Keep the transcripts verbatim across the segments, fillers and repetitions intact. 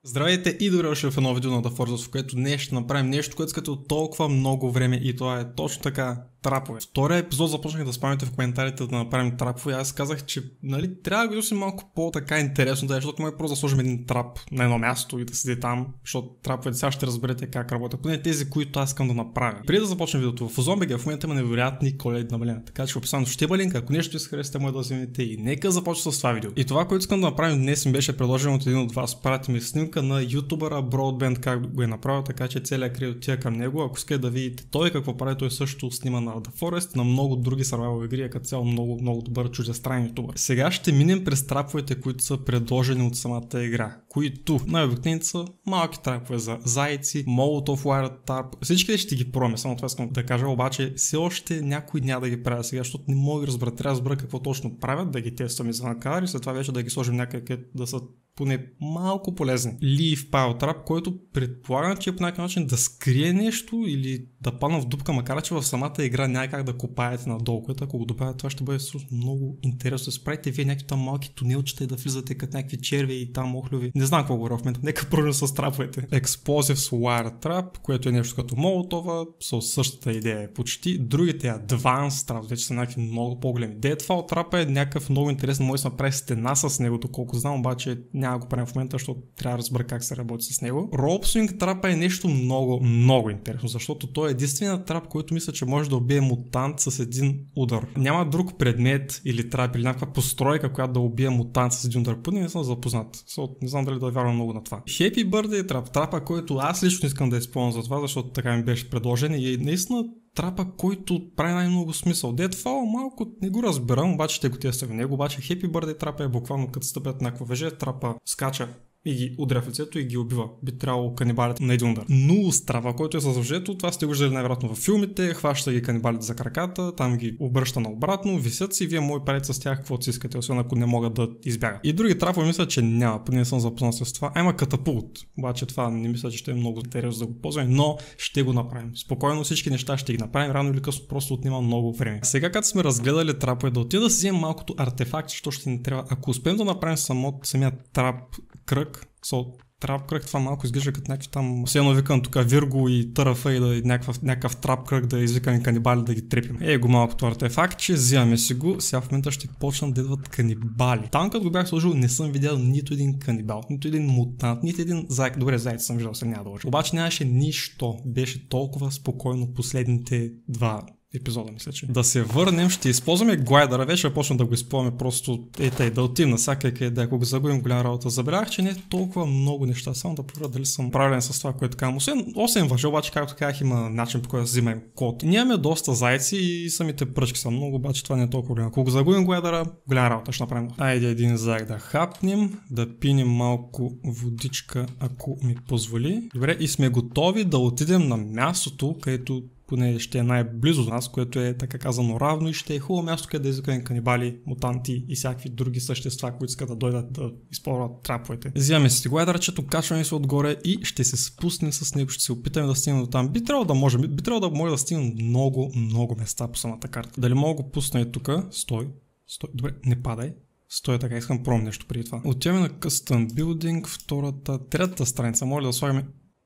Здравейте и добре дошли в едно видео на The Forces, в което днес ще направим нещо, което искате от толкова много време и това е точно така трапове. Втория епизод започнах да спамите в коментарите да направим трапове и аз казах, че нали, трябва да го си малко по-така интересно, да е, защото може просто да сложим един трап на едно място и да седи там, защото траповете сега ще разберете как работят, поне тези, които аз искам да направя. Преди да започнем видеото, в Ozombiga в момента има невероятни коледни намаления, така че в описанието ще има линк, ако нещо си харесате, може да вземете и нека започна с това видео. И това, което искам да направим днес, ми беше предложено от един от вас, прати ми снимка на ютубъра Broadband, как го е направил, така че целият кредит отива към него. Ако искате да видите той какво прави, той също снима на The Forest, на много други survival игри, е като цяло много, много добър чуждестранен ютубър. Сега ще минем през траповете, които са предложени от самата игра, които най-обикновени са малки трапове за зайци, Molotov Wire Trap, всички ще ги пробваме, само това искам да кажа, обаче все още някой няма да ги правя сега, защото не мога да разбера, трябва да разбера какво точно правят, да ги тестваме за накар и след това вече да ги сложим някъде да са поне малко полезни. Leaf Pile Trap, който предполагам, че е по някакъв начин да скрие нещо или да падна в дупка, макар че в самата игра няма как да копаете надолу, което ако го добавя, това ще бъде много интересно. Справите вие някакви там малки тунелчета и да влизате като някакви черви и там охлюви. Не знам какво говоря в момента, нека пробвам с траповете. Explosives Wire Trap, което е нещо като Молотова, с същата идея почти. Другите Advanced Trap, вече са някакви много по-големи. Deadfall Trap е някакъв много интересен, може да се направи стена с него, доколко знам, обаче няма го правим в момента, защото трябва да разбера как се работи с него. Rope Swing Trap е нещо много, много интересно, защото той е единственият трап, който мисля, че може да убие мутант с един удар. Няма друг предмет или трап или някаква постройка, която да убие мутант с един удар. Поне не съм запознат. So, не знам дали да вярвам много на това. Happy Birthday Trap, трапа, който аз лично искам да използвам за това, защото така ми беше предложен и е наистина трапа, който прави най-много смисъл. Deadfall малко не го разбирам, обаче ще го тествам в него, обаче Happy Birthday трапа е буквално като стъпят на някаква въже, трапа скача и ги удря в лицето и ги убива. Би трябвало канибалите на един удар. Нулс трапа, който е с въжето, това сте го виждали най-вероятно във филмите, хваща ги канибалите за краката, там ги обръща наобратно, висят си, вие може правите с тях каквото си искате, освен ако не могат да избягат. И други трапове мисля, че няма, поне не съм запознат с това. А има катапулт, обаче това не мисля, че ще е много интересно да го ползваме, но ще го направим. Спокойно всички неща ще ги направим, рано или късно просто отнема много време. Сега като сме разгледали трапове, да отида да си вземем малкото артефакт, защото ще ни трябва. Ако успеем да направим само самия трап кръг, so, трап кръг, това малко изглежда като някакви там, все едно викам тук Вирго и Търфа и да, някакъв, някакъв трап кръг да извикаме канибали да ги трепим. Ей го малкото артефакт, че взимаме си го, сега в момента ще почнат да идват канибали. Там като го бях сложил не съм видял нито един канибал, нито един мутант, нито един зайк. Добре, зайци съм виждал, сега няма да лъжа. Обаче нямаше нищо, беше толкова спокойно последните два епизода, мисля, че. Да се върнем, ще използваме глайдера, вече почна да го използваме просто е тъй, да отим на всяка къде, ако го загубим голяма работа. Забелязах, че не е толкова много неща, само да проверя дали съм правилен с това, което казвам. Освен осем въжа, обаче, както казах, има начин по който да взимаме код. Ние имаме доста зайци и самите пръчки са много, обаче това не е толкова голямо. Ако го загубим глайдера, голяма работа ще направим. Айде един зайк да хапнем, да пинем малко водичка, ако ми позволи. Добре, и сме готови да отидем на мястото, където поне ще е най-близо до нас, което е така казано равно и ще е хубаво място, къде да извикаме канибали, мутанти и всякакви други същества, които искат да дойдат да използват траповете. Взимаме си глайдърчето, качваме се отгоре и ще се спуснем с него, ще се опитаме да стигнем до там. Би трябвало да можем, би трябвало да може да стигнем много, много места по самата карта. Дали мога го пусна и тук? Стой, стой, добре, не падай. Стой така, искам пробвам нещо преди това. Отиваме на Custom Building, втората, третата страница, може да слагаме.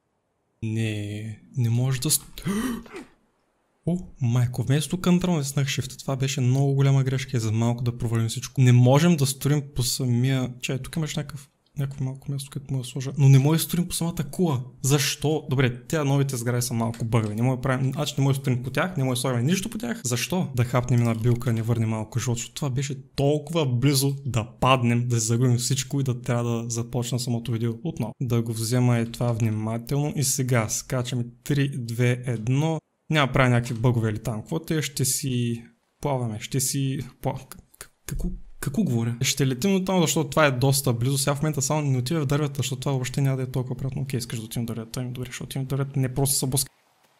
Не, не може да... О, майко, вместо Ctrl натиснах Shift. Това беше много голяма грешка и за малко да провалим всичко. Не можем да строим по самия... Чай, тук имаш някакъв, някакво малко място, където мога да сложа. Но не може да строим по самата кула. Защо? Добре, тя новите сгради са малко бъгли. Не може да правим... Значи не може да строим по тях, не може да слагаме нищо по тях. Защо? Да хапнем една билка и не върнем малко живот, защото това беше толкова близо да паднем, да загубим всичко и да трябва да започна самото видео отново. Да го взема и това внимателно и сега скачаме три, две, едно. Няма правя някакви бъгове или там. Каквото е, ще си плаваме, ще си... Какво? Какво говоря? Ще летим до там, защото това е доста близо. Сега в момента само не отива в дървета, защото това въобще няма да е толкова приятно. Окей, искаш да отивам в дървета, ми добре, ще отивам в дървета, не просто са блъска.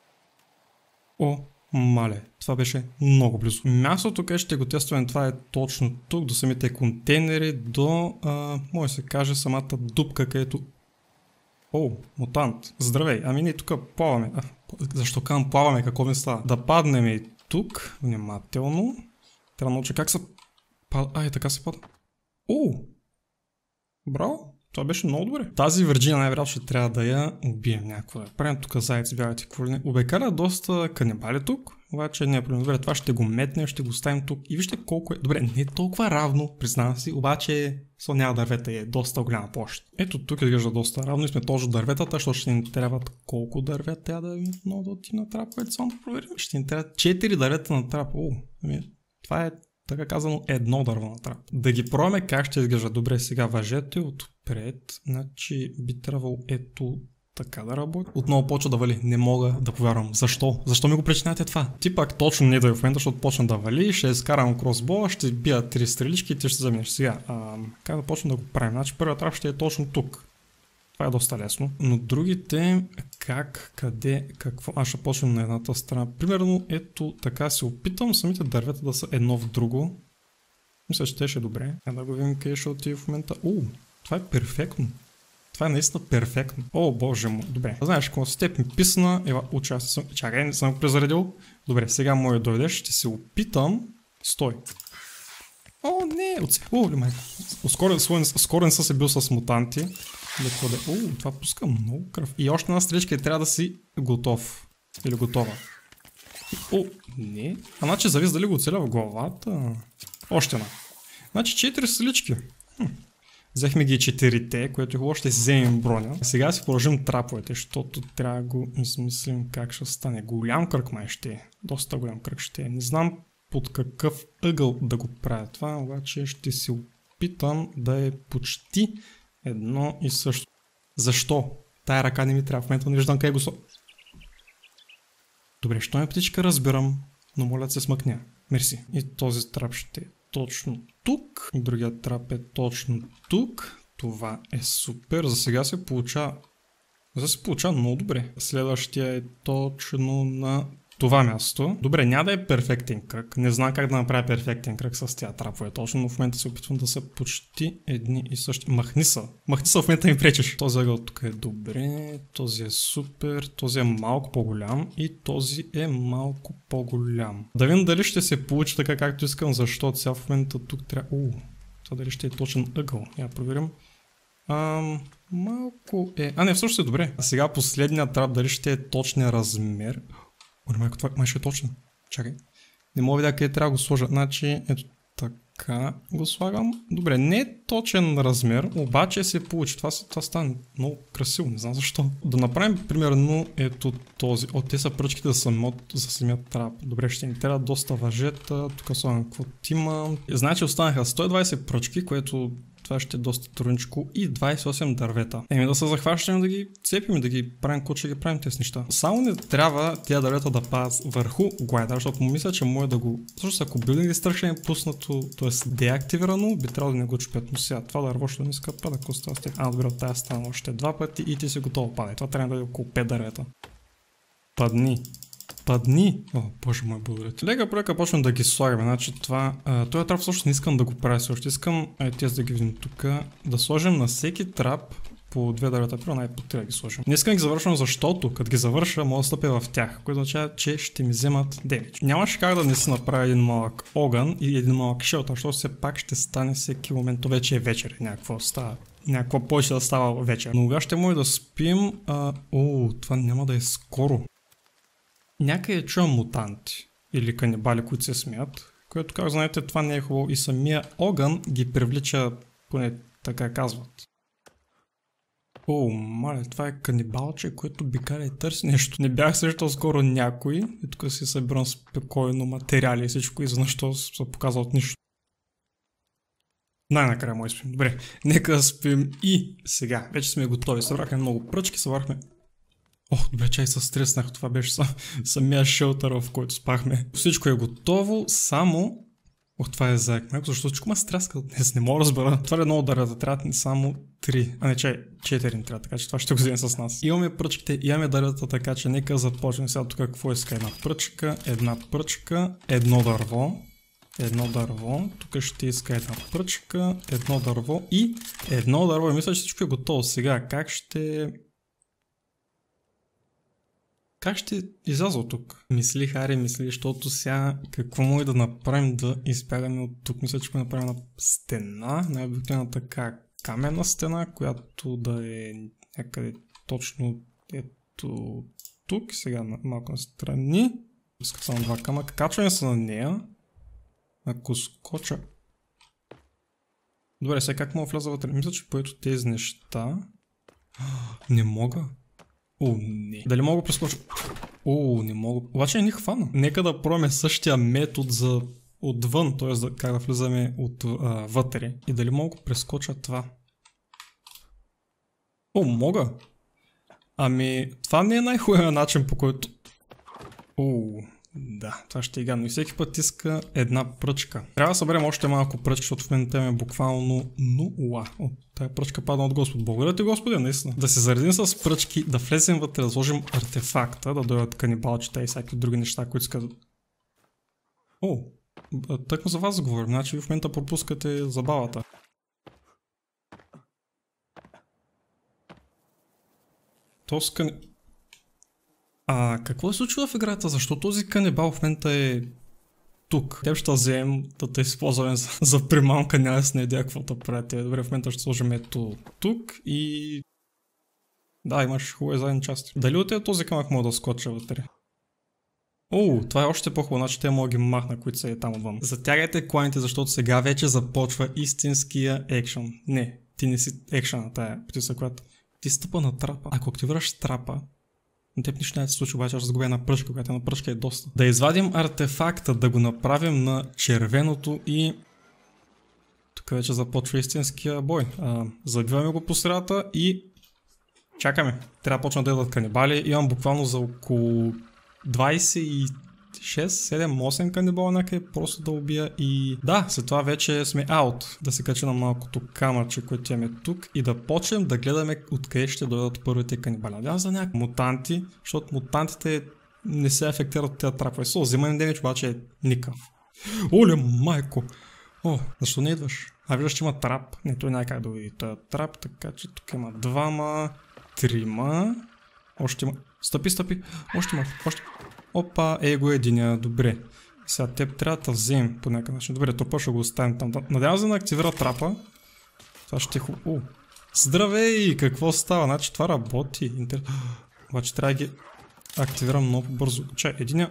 О, мале, това беше много близо. Мястото, къде ще го тестваме, това е точно тук, до самите контейнери, до, а, може да се каже, самата дупка, където... О, мутант. Здравей, ами ние тук плаваме. А, защо казвам плаваме, какво ми става? Да паднем и тук, внимателно. Трябва да науча как се... Ай, така се пада. О! Браво! Това беше много добре. Тази Вирджиния най-вероятно ще трябва да я убием някакво. Правим тук зайци, бягате какво ли не. Обекаля доста канибали тук, обаче не е проблем. Добре, това ще го метнем, ще го ставим тук и вижте колко е. Добре, не е толкова равно, признавам си, обаче со няма дървета и е доста голяма площ. Ето тук изглежда доста равно и сме точно дърветата, защото ще ни трябват колко дървета трябва да ви много да отим на трап, което само да проверим. Ще ни трябват четири дървета на трап. О, ами, това е така казано едно дърво на трап. Да ги пробваме как ще изглежда. Добре, сега въжете отпред. Значи би трябвало ето така да работи. Отново почва да вали. Не мога да повярвам. Защо? Защо ми го причиняте това? Ти пак точно не да е в момента, защото почна да вали. Ще изкарам кросбола, ще бия три стрелички и ти ще заминеш. Сега, а, как да почнем да го правим? Значи първият трап ще е точно тук. Това е доста лесно. Но другите, как, къде, какво? Аз ще почнем на едната страна. Примерно, ето така се опитам самите дървета да са едно в друго. Мисля, че те ще е добре. Я да го видим къде ще отиде в момента. О, това е перфектно. Това е наистина перфектно. О, боже му. Добре. Знаеш, какво с теб ми писна. Ева, участие съм. Чакай, не съм го презаредил. Добре, сега моя дойдеш. Ще се опитам. Стой. О, не. Оце... О, ли май. Скоро, скоро не съм се бил с мутанти. О, това пуска много кръв. И още една стреличка и трябва да си готов. Или готова. О, не. А значи зависи дали го оцеля в главата. Още една. Значи четири стрелички. Хм. Взехме ги четирите, което е хубаво, ще си вземем броня. Сега си положим траповете, защото трябва да го измислим как ще стане. Голям кръг май ще е. Доста голям кръг ще е. Не знам под какъв ъгъл да го правя това, обаче ще се опитам да е почти едно и също. Защо? Тая ръка не ми трябва. В момента не виждам къде го со... Добре, що ме птичка разбирам, но моля да се смъкня. Мерси. И този трап ще е точно тук. Другият трап е точно тук. Това е супер. За сега се получава... За се получава много добре. Следващия е точно на това място. Добре, няма да е перфектен кръг. Не знам как да направя перфектен кръг с тя трапове точно, но в момента се опитвам да са почти едни и същи. Махни са. Махни са, в момента ми пречеш. Този ъгъл тук е добре. Този е супер. Този е малко по-голям. И този е малко по-голям. Да видим дали ще се получи така както искам, защото сега в момента тук трябва... Уу, това дали ще е точен ъгъл. Я проверим. Ам, малко е... А не, всъщност е добре. А сега последният трап дали ще е точния размер. О, майко, това май ще е точно. Чакай. Не мога да видя къде трябва да го сложа. Значи, ето така го слагам. Добре, не е точен размер, обаче се получи. Това, това стане много красиво, не знам защо. Да направим примерно ето този. О, те са пръчките за самият, за самият трап. Добре, ще ни трябва доста въжета. Тук слагам какво има. Значи останаха сто и двайсет пръчки, което... Това ще е доста трудничко и двайсет и осем дървета. Еми да се захващаме да ги цепим и да ги правим, какво ще ги правим тези неща. Само не трябва тия дървета да падат върху глайдър, защото му мисля, че може да го... Също ако билдинг дистракшън е пуснато, т.е. деактивирано, би трябвало да не го чупят. Но сега това дърво ще не иска пада, ако става с теб. А, добре, от тази стана още два пъти и ти си готово падай. Това трябва да е около пет дървета. Падни. Падни. О, боже мой, благодаря. Лека проека почвам да ги слагаме. Значи това... А, този трап също не искам да го правя също. Искам, е, тези да ги видим тук, да сложим на всеки трап по две дървета. Първо най-по три да ги сложим. Не искам да ги завършвам, защото като ги завърша, мога да стъпя в тях, което означава, че ще ми вземат демидж. Нямаше как да не си направя един малък огън и един малък шелтър, защото все пак ще стане всеки момент. То вече е вечер. Някакво става. Някакво повече да става вечер. Но кога ще може да спим? А, о, това няма да е скоро. Някъде чувам мутанти или канибали, които се смеят, което, как знаете, това не е хубаво и самия огън ги привлича, поне така казват. О, мале, това е канибалче, което бикаля и търси нещо. Не бях срещал скоро някой и тук си събирам спокойно материали и всичко и за нещо се показва от нищо. Най-накрая може спим. Добре, нека да спим и сега. Вече сме готови. Събрахме много пръчки, събрахме... О, добре, чай се стреснах, това беше сам, самия шелтър, в който спахме. Всичко е готово, само... Ох, това е заек, майко, защото всичко ме стреска днес, не мога да разбера. Това е много дървета, трябва ни само три, а не чай, четири ни трябва, така че това ще го вземем с нас. Имаме пръчките, имаме дървета, така че нека започнем сега тук какво иска. Една пръчка, една пръчка, едно дърво, едно дърво, тук ще иска една пръчка, едно дърво и едно дърво. И мисля, че всичко е готово. Сега, как ще... Как ще изляза от тук? Мисли, Хари, мисли, защото сега какво може да направим да избягаме от тук? Мисля, че ще направим на стена, най-обикновена така каменна стена, която да е някъде точно ето тук. Сега малко настрани. Искам само два камъка. Качваме се на нея. Ако скоча... Добре, сега как мога вляза вътре? Мисля, че поето тези неща... Не мога. О, не. Дали мога прескоча? О, не мога. Обаче не хвана. Нека да пробваме същия метод за отвън, т.е. как да влизаме от а, вътре. И дали мога да прескоча това? О, мога. Ами, това не е най-хубавият начин, по който... О, да, това ще е гадно. И всеки път иска една пръчка. Трябва да съберем още малко пръчки, защото в момента е буквално нула. О, тая пръчка падна от Господ. Благодаря ти, Господи, наистина. Да се заредим с пръчки, да влезем вътре, да сложим артефакта, да дойдат канибалчета и всякакви други неща, които искат... О, тъкмо за вас говорим, значи ви в момента пропускате забавата. То с кани... А какво се случва в играта? Защо този канибал в момента е тук? Теб ще вземем да те използваме за, за примамка, няма да с не идея какво да правите. Добре, в момента ще сложим ето тук и... Да, имаш хубави задни части. Дали от е този камък мога да скоча вътре? О, това е още по-хубаво, значи те мога да ги махна, които са е там отвън. Затягайте кланите, защото сега вече започва истинския екшън. Не, ти не си екшън, тая птица, която ти стъпа на трапа. Ако активираш трапа, на теб нищо не се случи, обаче аз загубя една пръчка, която една пръчка е доста. Да извадим артефакта, да го направим на червеното и... Тук вече започва истинския бой. А, забиваме го по средата и... Чакаме. Трябва да почна да ядат канибали. Имам буквално за около двайсет и шест, седем, осем канибала някъде просто да убия и... Да, след това вече сме аут. Да се качи на малкото камъче, което имаме тук и да почнем да гледаме откъде ще дойдат първите канибали. Надявам за някакви мутанти, защото мутантите не се афектират от тези трапове. Со, взимане демидж обаче е никакъв. Оле, майко! О, защо не идваш? А виждаш, че има трап. Не, той няма как да види този трап, така че тук има двама, трима... Още има... Стъпи, стъпи! Още има, още... Опа, его единия, добре. Сега теб трябва да вземем по някакъв начин. Добре, топа ще го оставим там. Надявам се да активира трапа. Това ще е хубаво. Здравей! Какво става? Значи това работи. Интер... Обаче трябва да ги активирам много бързо. Чай, единия...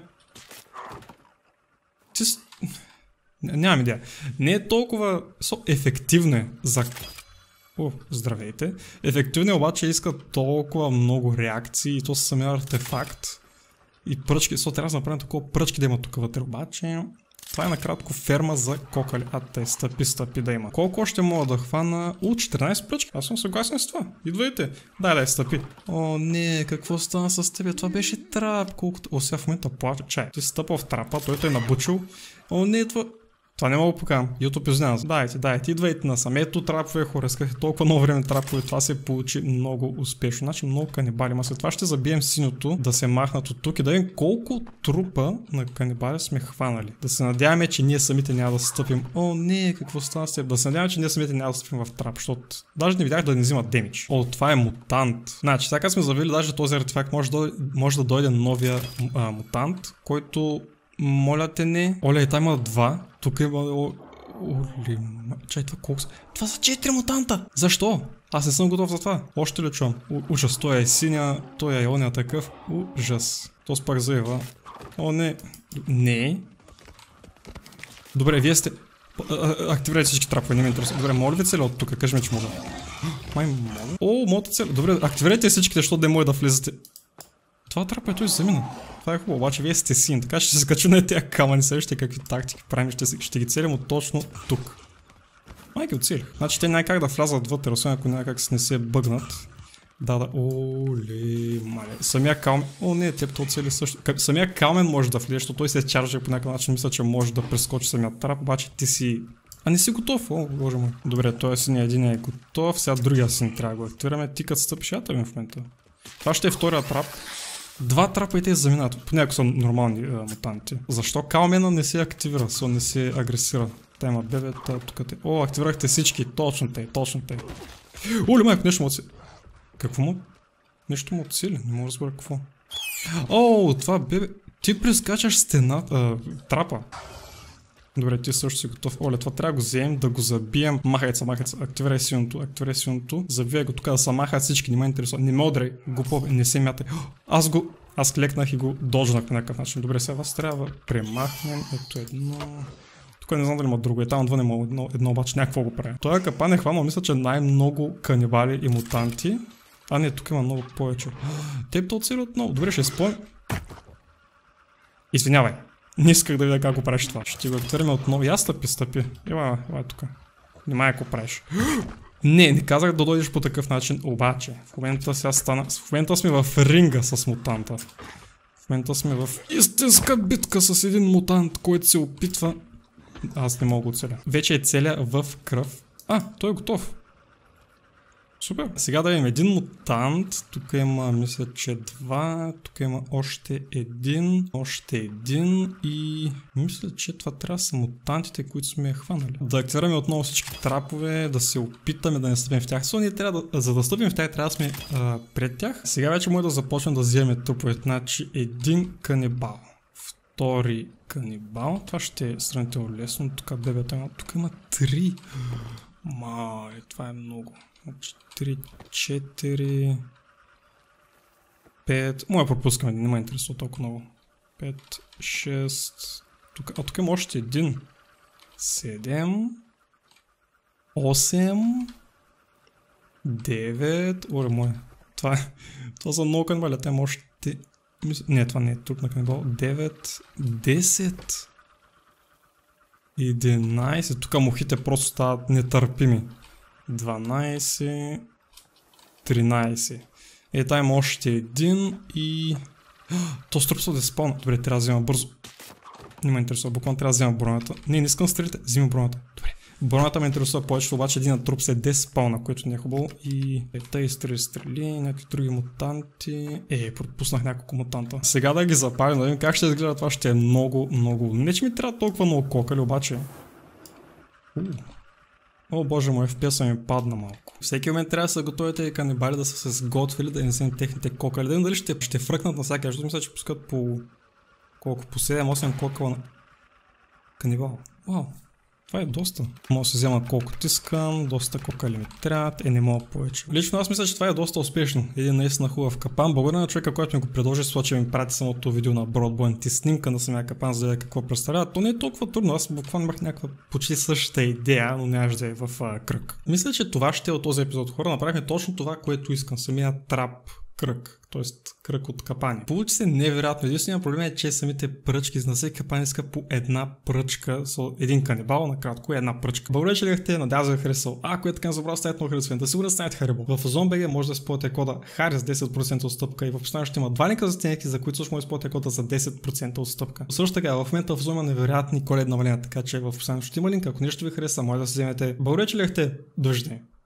Ти... Нямам идея. Не е толкова ефективно за... О, здравейте. Ефективно обаче иска толкова много реакции и то са самия артефакт. И пръчки, со трябва да направим такова пръчки да има тук вътре, обаче това е накратко ферма за кокали, а те стъпи, стъпи да има. Колко още мога да хвана? О, четиринайсет пръчки, аз съм съгласен с това. Идвайте, дай, дай, стъпи. О, не, какво стана с тебе? Това беше трап, колкото... О, сега в момента плача. Чай, ти стъпа в трапа, той те е набучил. О, не, това... Това не мога да покажам. YouTube изненада. Дайте, дайте, идвайте насам. Ето трапове, хора, исках толкова много време трапове. Това се получи много успешно. Значи много канибали. Ма след това ще забием синьото да се махнат от тук и да видим колко трупа на канибали сме хванали. Да се надяваме, че ние самите няма да стъпим. О, не, какво става с теб? Да се надяваме, че ние самите няма да стъпим в трап, защото даже не видях да не взимат демидж. О, това е мутант. Значи, сега сме завили даже този артефакт, може да, може да дойде новия а, мутант, който моля те не. Оля, и там има два. Тук има... Оли... Чай, това колко са? Това са четири мутанта! Защо? Аз не съм готов за това. Още ли чувам? Ужас, той е синя, той е оня такъв. Ужас. То спак заева. О, не. Не. Добре, вие сте... Активирайте всички трапове, не ме интересува. Добре, моля ви цели от тук, кажи ми, че мога. Май мога. О, моята цели. Добре, активирайте всичките, защото да може да влезете. Това трапа е той замина. Това е хубаво, обаче вие сте син, така ще се скачу на тези камъни, следващите какви тактики правим, ще, ще ги целим от точно тук. Майки оцелих. Значи те най-как да влязат вътре, освен ако някак се не се бъгнат. Да, да, оле, мале. Самия калмен, о не, теб то оцели също. Самия калмен може да влезе, защото той се чаржа по някакъв начин, мисля, че може да прескочи самия трап, обаче ти си... А не си готов, о, боже мой. Добре, той синия един е готов, сега другия син трябва да го активираме, ти като стъпиш, ята ми в момента. Това ще е втория трап. Два трапа и те заминат, понякога са нормални а, мутанти. Защо калмена не се активира, со не се агресира? Та има бебета, тук те... О, активирахте всички, точно те, точно те. Оле, майко, нещо му отсили. Какво му? Нещо му отсили, не мога да разбера какво. О, това бебе... Ти прескачаш стена... А, трапа. Добре, ти също си готов. Оле, това трябва да го вземем, да го забием. Махайца, махайца, активирай силното, активирай силното. Забивай го тук да се махат всички, не ме интересува. Не ме удрай, глупо, не се мятай. Аз го, аз клекнах и го дожнах по някакъв начин. Добре, сега вас трябва да премахнем. Ето едно. Тук не знам дали има друго, е там отвън има едно, едно обаче някакво го правя. Той капан е хванал, мисля, че най-много канибали и мутанти. А не, тук има много повече. Теб то оцели отново. Добре, ще спомня. Извинявай. Не исках да видя как го правиш това. Ще ти го активираме отново. Я стъпи, стъпи. Ела, ела тук. Внимай ако правиш. Не, не казах да дойдеш по такъв начин, обаче. В момента сега стана... В момента сме в ринга с мутанта. В момента сме в истинска битка с един мутант, който се опитва... Аз не мога да оцеля. Вече е целя в кръв. А, той е готов. Супер. Сега да видим един мутант. Тук има, мисля, че два. Тук има още един. Още един. И мисля, че това трябва да са мутантите, които сме хванали. Да активираме отново всички трапове, да се опитаме да не стъпим в тях. So, ние трябва да, за да стъпим в тях, трябва да сме а, пред тях. Сега вече може да започнем да вземем трупове. Значи един канибал. Втори канибал. Това ще е сравнително лесно. Тук девет има. Тук има три. Май, това е много. три, четири, пет... Моя пропускаме, не ме интересува толкова много. пет, шест... Тук, а тук има още един. седем... осем... девет... Оре мое. Това е... Това са много канибали, те има още... Не, това не е труп на канибал. девет... десет... единайсет... Тук мухите просто стават нетърпими. дванайсет, тринайсет. Е, там има още един и... То струпсва да се спълна. Добре, трябва да взема бързо. Не ме интересува, буквално трябва да взема бронята. Не, не искам стрелите, взима бронята. Добре. Бронята ме интересува повече, обаче един труп се деспълна, което не е хубаво. И... Е, тъй стрели, стрели, някакви други мутанти. Е, пропуснах няколко мутанта. Сега да ги запалим, да видим как ще изглежда това, ще е много, много... Не, че ми трябва толкова много кокали, обаче... О, боже мой, еф пи ес ми падна малко. Всеки момент трябва да се готовите и канибали да са се сготвили, да изнесем техните кокали. Да видим дали ще, ще фръкнат на всяка, защото мисля, че пускат по... Колко? По седем-осем кокала на... Канибал. Вау. Това е доста. Мога да се взема колкото искам, доста кокали ми трябват, е не мога повече. Лично аз мисля, че това е доста успешно. Един наистина хубав капан. Благодаря на човека, който ми го предложи, с това, че ми прати самото видео на Broadband и снимка на самия капан, за да видя какво представлява. То не е толкова трудно, аз буквално имах някаква почти същата идея, но нямаше да е в а, кръг. Мисля, че това ще е от този епизод. Хора, направихме точно това, което искам. Самия трап кръг, т.е. кръг от капани. Получи се невероятно. Единственият проблем е, че самите пръчки, за всеки капан иска по една пръчка, с един канибал, накратко е една пръчка. Благодаря, че гледахте, надявам се да ви харесал. Ако е така, не забравяйте ставите много харесване, да сигурно станете Харибо. В Озон.бг може да използвате кода Хари с десет процента отстъпка и в описанието ще има два линка за стенки, за които също може да използвате кода за десет процента отстъпка. Също така, в момента в Озон има невероятни коледни намаления, така че в описанието ще има линк. Ако нещо ви хареса, може да се вземете. Благодаря, че гледахте. До виждане.